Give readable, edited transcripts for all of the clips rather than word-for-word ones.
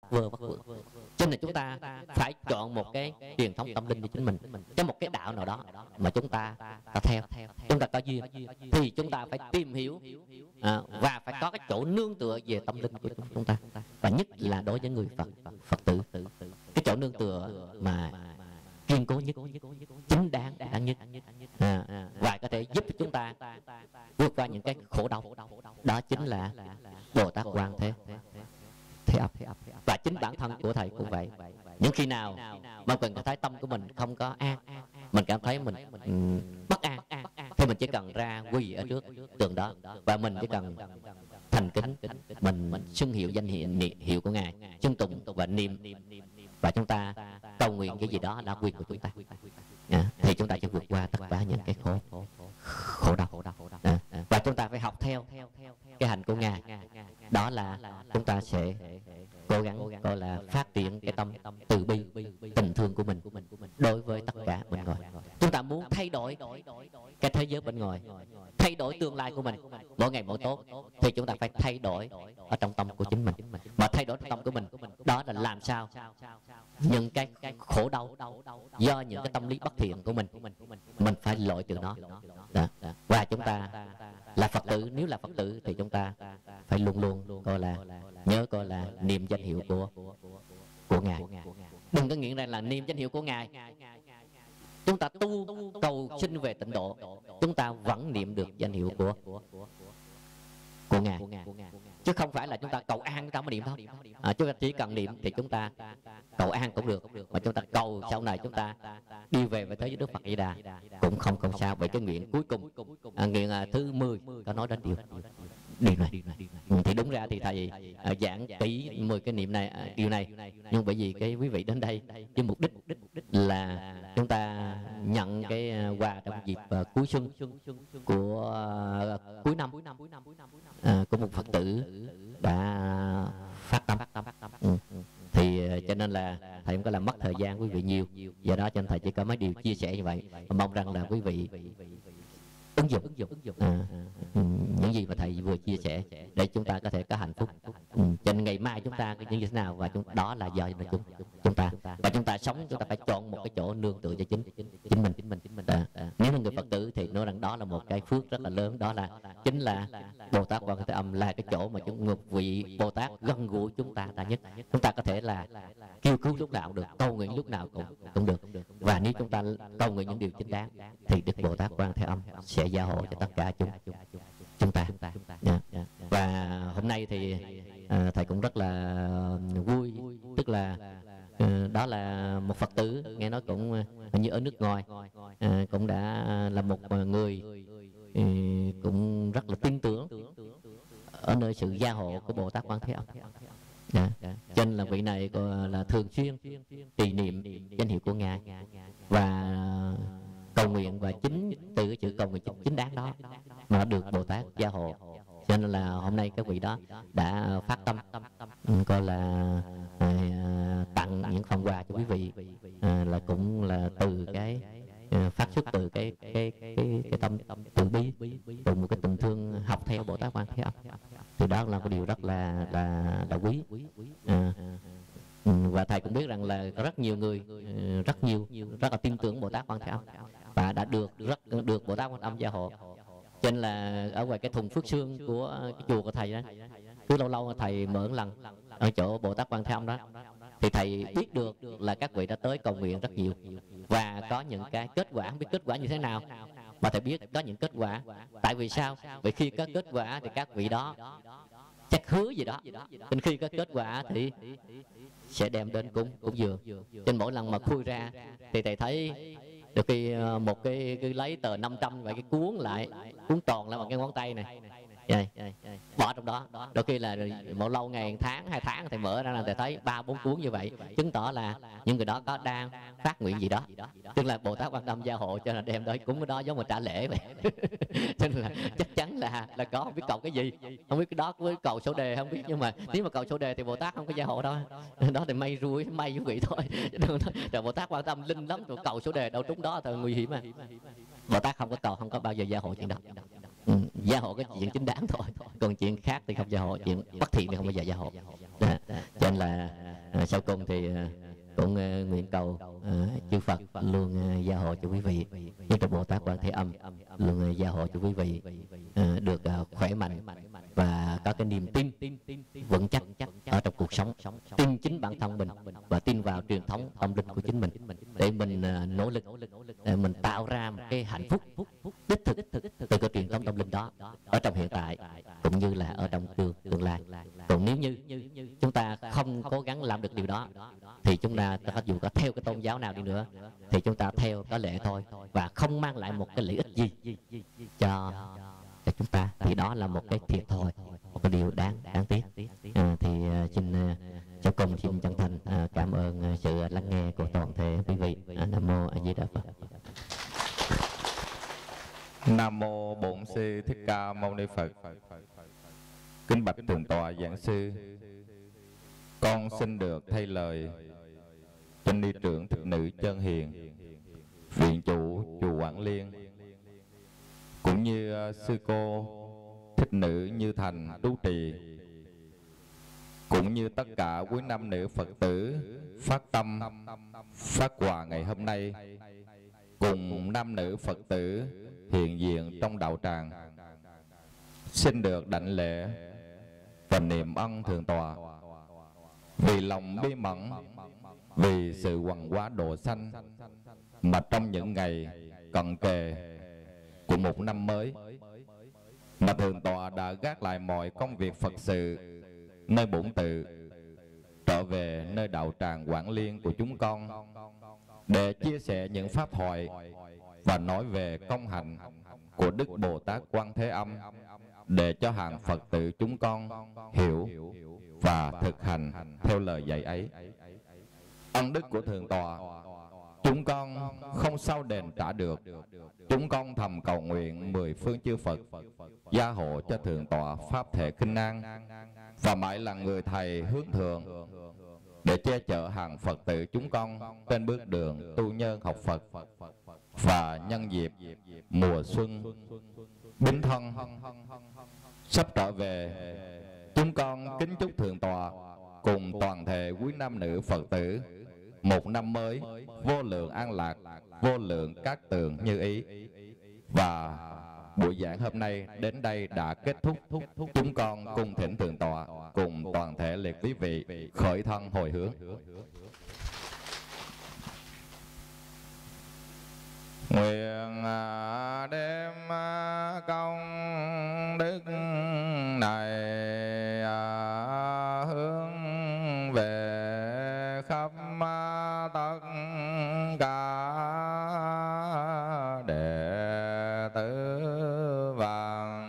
vơ vất vưởng. Cho nên chúng ta phải chọn một cái truyền thống tâm linh cho chính mình, cái một cái đạo nào đó mà chúng ta theo, chúng ta có duyên thì chúng ta phải tìm hiểu, và phải có cái chỗ nương tựa về tâm linh của chúng ta, và nhất là đối với người Phật tử, cái chỗ nương tựa mà kiên cố nhất, chính đáng nhất, và có thể giúp chúng ta vượt qua những cái khổ đau, đó chính là Bồ Tát Quan Thế Âm. Và chính bản thân của thầy cũng vậy. Những khi nào mà mình cảm thấy tâm của mình không có an, mình cảm thấy mình bất an, thì mình chỉ cần ra quỳ ở trước tượng đó, và mình chỉ cần thành kính, mình xưng hiệu danh hiệu của Ngài, xưng tụng và niệm, và chúng ta cầu nguyện cái gì đó là quyền của chúng ta, thì chúng ta sẽ vượt qua tất cả những cái khổ đau. Và chúng ta phải học theo cái hành của Ngài, đó là chúng ta sẽ cố gắng gọi là phát triển cái tâm từ bi, tình thương của mình đối với tất cả bên ngoài. Chúng ta muốn thay đổi cái thế giới bên ngoài, thay đổi tương lai của mình mỗi ngày mỗi tốt, thì chúng ta phải thay đổi ở trong tâm của chính mình. Mà thay đổi trong tâm của mình đó là làm sao những cái khổ đau do những cái tâm lý bất thiện của mình phải loại trừ nó. Và chúng ta là Phật tử, nếu là Phật tử thì chúng ta phải luôn luôn gọi là nhớ coi là niệm danh hiệu của Ngài. Đừng có nghĩ rằng là niệm danh hiệu của Ngài, chúng ta tu cầu xin về tịnh độ, chúng ta vẫn niệm được danh hiệu của Ngài, chứ không phải là chúng ta cầu an chúng ta mới niệm thôi. Chúng ta chỉ cần niệm thì chúng ta cầu an cũng được, mà chúng ta cầu sau này chúng ta đi về với thế giới Đức Phật Di Đà cũng không sao. Bởi cái nguyện cuối cùng, nguyện thứ 10 có nói đến điều này. Thì đúng ra thì thầy giảng kỹ 10 cái niệm này, điều này, nhưng bởi vì cái quý vị đến đây với mục đích là chúng ta nhận cái quà trong dịp cuối xuân của cuối năm của một Phật tử đã phát tâm. Thì cho nên là thầy không có làm mất thời gian quý vị nhiều, do đó cho nên thầy chỉ có mấy điều chia sẻ như vậy. Mong rằng là quý vị ứng dụng những gì mà thầy vừa chia sẻ để chúng ta có thể có hạnh phúc. Cho nên ngày mai chúng ta như thế nào, và đó là do chúng ta, và chúng ta sống, chúng ta phải chọn một cái chỗ nương tựa cho chính mình. Nếu là người Phật tử thì nói rằng đó là một cái phước rất là lớn, đó là chính là Bồ Tát Quan Thế Âm là cái chỗ mà một vị Bồ Tát gần gũi chúng ta nhất. Chúng ta có thể là kêu cứu lúc nào cũng được, cầu nguyện lúc nào cũng được, và nếu chúng ta cầu nguyện những điều chính đáng thì Đức Bồ Tát Quan Thế Âm sẽ gia hộ cho tất cả chúng ta. Và hôm nay thì thầy cũng rất là vui, tức là đó là một Phật tử, nghe nói cũng như ở nước ngoài, cũng đã là một người cũng rất là tin tưởng ở nơi sự gia hộ của Bồ Tát Quan Thế Âm. Cho nên là vị này là thường xuyên trì niệm danh hiệu của Ngài và cầu nguyện, và chính từ cái chữ cầu nguyện chính đáng đó mà được Bồ Tát gia hộ. Cho nên là hôm nay các vị đó đã phát tâm coi là tặng những phần quà cho quý vị, là cũng là từ cái phát xuất từ cái tâm từ bi, từ một cái tình thương học theo Bồ Tát Quan Thế Âm. Thì đó là một điều rất là quý. Và thầy cũng biết rằng là có rất nhiều người rất là tin tưởng Bồ Tát Quan Thế Âm và đã được Bồ Tát Quan Âm gia hộ. Cho nên là ở ngoài cái thùng phước xương của cái chùa của thầy đó, cứ lâu lâu thầy mở lần ở chỗ Bồ Tát Quan Thế Âm đó, thì thầy biết được là các vị đã tới cầu nguyện rất nhiều và có những cái kết quả. Không biết kết quả như thế nào mà thầy biết có những kết quả. Tại vì sao? Vì khi có kết quả thì các vị đó chắc hứa gì đó, nên khi có kết quả thì sẽ đem đến cúng dường. Trên mỗi lần mà khui ra thì thầy thấy được khi một cái lấy tờ 500 và cái cuốn lại, cuốn tròn lại bằng cái ngón tay này, bỏ trong đó. Đôi khi là một lâu ngày, tháng 2 tháng thầy mở ra là thầy thấy 3-4 cuốn như vậy, chứng tỏ là những người đó có đang phát nguyện gì đó, tức là Bồ Tát Quan Tâm gia hộ, cho nên đem tới cúng cái đó giống mà trả lễ vậy. Cho nên là chắc chắn là có, không biết cầu cái gì, không biết cái đó với cầu số đề không biết, nhưng mà nếu mà cầu số đề thì Bồ Tát không có gia hộ đâu, đó thì may rui may quý vị thôi. Rồi Bồ Tát Quan Tâm linh lắm, rồi cầu số đề đâu trúng đó thì nguy hiểm mà. Bồ Tát không có cầu, không có bao giờ gia hộ chuyện đó. Gia hộ cái chuyện chính đáng thôi, còn chuyện khác thì không gia hộ, chuyện bất thiện thì không bao giờ gia hộ. Cho nên là Sau cùng thì cũng nguyện cầu chư Phật luôn gia hộ cho quý vị, nhất là Bồ Tát Quan Thế Âm luôn gia hộ cho quý vị được khỏe mạnh và có cái niềm tin vững chắc ở trong cuộc sống, tin chính bản thân mình và tin vào truyền thống tâm linh của chính mình, để mình nỗ lực để mình tạo ra một cái hạnh phúc đích thực từ cái truyền thống tâm linh đó ở trong hiện tại cũng như là ở trong tương lai. Còn nếu như chúng ta không cố gắng làm được điều đó thì chúng ta dù có theo cái tôn giáo nào đi nữa thì chúng ta theo có lệ thôi và không mang lại một cái lợi ích gì cho chúng ta, thì đó là một cái thiệt thòi, một cái điều đáng tiếc. Thì xin cháu cùng xin chân thành cảm ơn sự lắng nghe của toàn thể quý vị. Nam mô A Di Đà Phật. Nam mô Bổn Sư Thích Ca Mâu Ni Phật. Kính bạch Thượng tọa giảng sư, con xin được thay lời Chánh Ni trưởng Thích Nữ Chân Hiền, viện chủ chùa Quảng Liên, cũng như sư cô Thích Nữ Như Thành trú trì, cũng như tất cả quý nam nữ Phật tử phát tâm phát quà ngày hôm nay, cùng nam nữ Phật tử hiện diện trong đạo tràng, xin được đảnh lễ và niệm ân Thượng tọa vì lòng bi mẫn, vì sự hoằng hóa độ sanh mà trong những ngày cận kề của một năm mới mà Thượng tọa đã gác lại mọi công việc Phật sự nơi bổn tự, trở về nơi đạo tràng Quảng Liên của chúng con để chia sẻ những pháp thoại và nói về công hạnh của Đức Bồ Tát Quan Thế Âm, để cho hàng Phật tử chúng con hiểu và thực hành theo lời dạy ấy. Ân đức của Thượng tọa chúng con không sao đền trả được. Chúng con thầm cầu nguyện 10 phương chư Phật gia hộ cho Thượng tọa pháp thể kinh an và mãi là người thầy hướng thượng để che chở hàng Phật tử chúng con trên bước đường tu nhân học Phật. Và nhân dịp mùa xuân Bính Thân sắp trở về, chúng con kính chúc Thượng tọa cùng toàn thể quý nam nữ Phật tử một năm mới vô lượng an lạc, vô lượng cát tường như ý. Và buổi giảng hôm nay đến đây đã kết thúc. Chúng con cùng thỉnh Thượng tọa cùng toàn thể liệt quý vị khởi thân hồi hướng. Nguyện đem công đức này hướng về khắp tất cả đệ tử và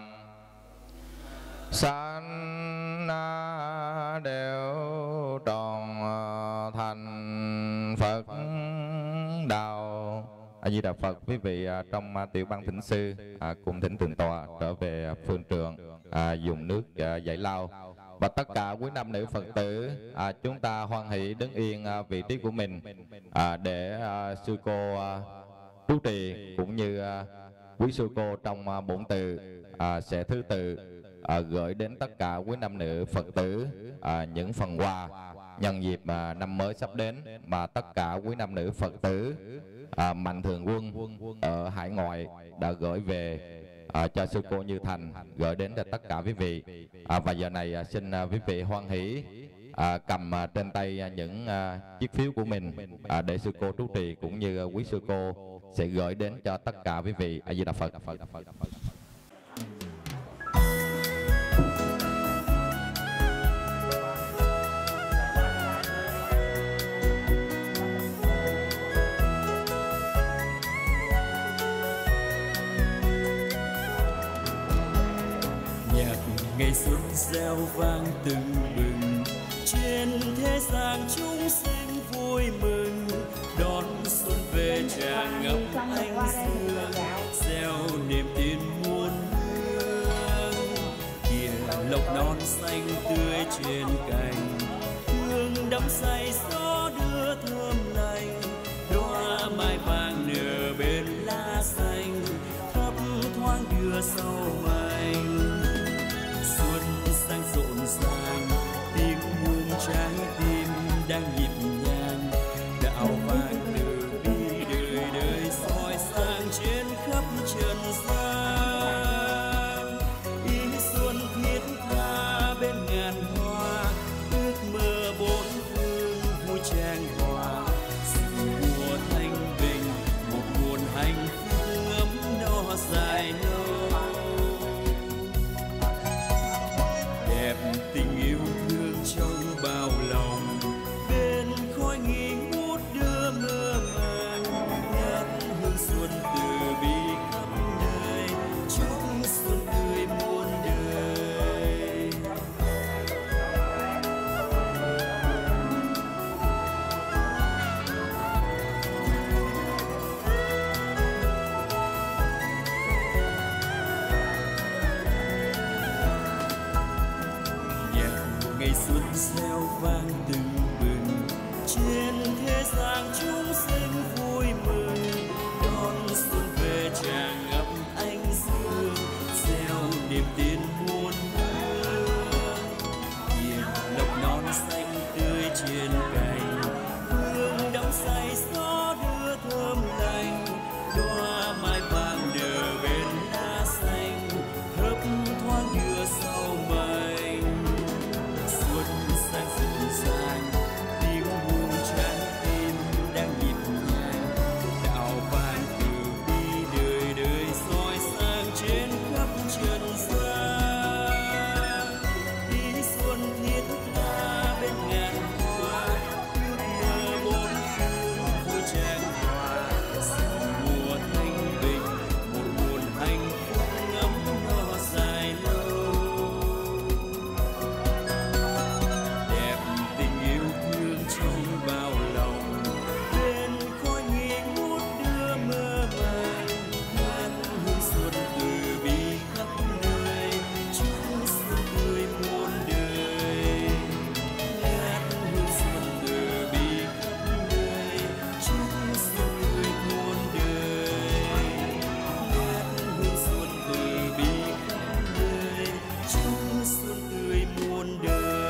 sanh đều tròn thành Phật đạo. A Di Đà Phật. Quý vị trong tiểu ban thỉnh sư cùng thỉnh Thượng tọa trở về phương trường dùng nước giải lao, và tất cả quý nam nữ Phật tử chúng ta hoan hỷ đứng yên vị trí của mình để sư cô trú trì cũng như quý sư cô trong bổn từ sẽ thứ tự gửi đến tất cả quý nam nữ Phật tử những phần quà nhân dịp năm mới sắp đến mà tất cả quý nam nữ Phật tử Mạnh Thường Quân ở hải ngoại đã gửi về cho sư cô Như Thành, gửi đến cho tất cả quý vị. Và giờ này xin quý vị hoan hỷ cầm trên tay những chiếc phiếu của mình để sư cô trú trì cũng như quý sư cô sẽ gửi đến cho tất cả quý vị. A Di Đà Phật. Ngày xuân reo vang tưng bừng, trên thế gian chúng sinh vui mừng, đón xuân về tràn ngập ánh dương, gieo niềm tin muôn hương. Kìa lộc non xanh tươi trên cành, hương đắm say gió đưa thơm lành, đóa mai vàng nở bên lá xanh, thấp thoáng đưa sau manh. Xuân sang rộn ràng, tim hương trái tim đang nhịp nhàng, đạo vàng từ bi đời đời soi sáng trên khắp trần gian. Ý xuân thiết tha bên ngàn hoa, ước mơ bốn phương vui trang hòa. Mùa thanh bình một nguồn hạnh phúc ngấm no dài lâu, đẹp tình yêu thương trong bao lòng. Bên khói nghi ngút đưa mơ màng, ngát hương xuân từ bi khắp nơi, chúc xuân tươi muôn đời. Nhạc ngày xuân reo vang từng bừng, trên thế gian chúng sinh vui mừng. Đón xuân về tràn ngập ánh dương, gieo niềm tin muôn hương. Nhìn lộc non xanh tươi trên cành, hương đắm say gió đưa thơm lành. Đóa mai vàng nở bên lá xanh, thấp thoáng đưa sau mây. Xuân sang dịu dàng, tiếng buông trái tim đang nhịp nhàng, đạo vàng từ bi đời đời soi sáng trên khắp trần gian. Ý xuân thiết tha bên ngàn hoa, ước mơ bốn phương vui trang hòa. Mùa thanh bình một nguồn hạnh phúc ngấm no dài lâu, đẹp tình yêu thương trong bao lòng. Bên khói nghi ngút đưa mơ màng, ngát hương xuân từ bi khắp nơi, chúc xuân tươi muôn đời. Ngát hương xuân từ bi khắp nơi, chúc xuân tươi muôn đời. Ngát hương xuân từ bi khắp nơi, chúc xuân tươi muôn đời.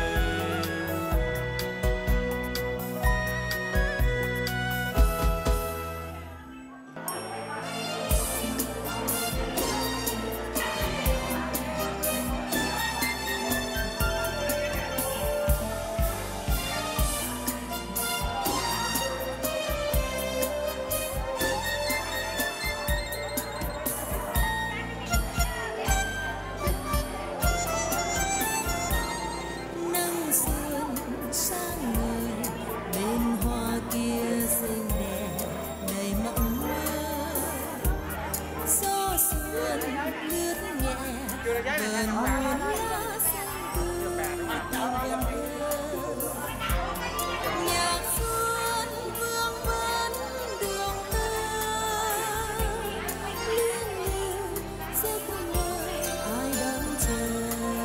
Nắng xuân sáng ngời, bên hoa kia xinh đẹp đầy mộng mơ. Gió xuân lướt nhẹ vờn muôn lá xanh tươi tim em thơ. Nhạc xuân vương vấn đường tơ, liêng liêng giấc mơ ai đang chờ.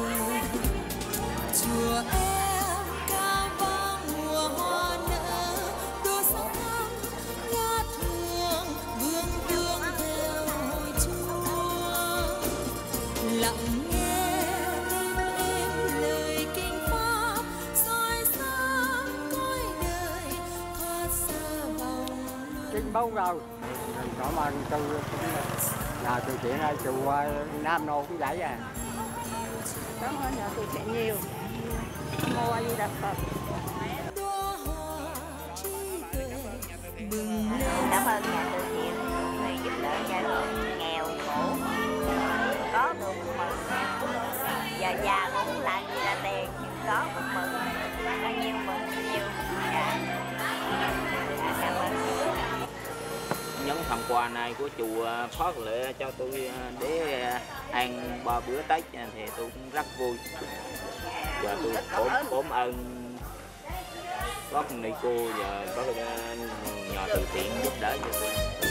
Chùa em cao vang mùa hoa nở, đua sắc thắm ngát hương vương vương theo hồi chuông. Lặng nghe tim êm lời kinh pháp, soi sáng cõi đời thoát xa vòng. Chính 4 rồi. Cảm ơn từ nhà từ thiện ở chùa Nam Nô cũng vậy à. Cảm ơn nhà từ thiện nhiều. Mô A Di Đà Phật. Đóa hoa trí tuệ bừng lên. Cảm ơn nhà từ thiện vì giúp đỡ gia đình nghèo khổ có được mừng. Giờ già cũng làm gì là tiền, có cũng mừng, bao nhiêu mừng nhiều. Dạ. Cảm ơn. Những phần quà này của chùa phát lệ cho tôi để ăn 3 bữa Tết thì tôi cũng rất vui. Giờ tôi ốm ơn các ni cô và các nhà từ thiện giúp đỡ cho tôi.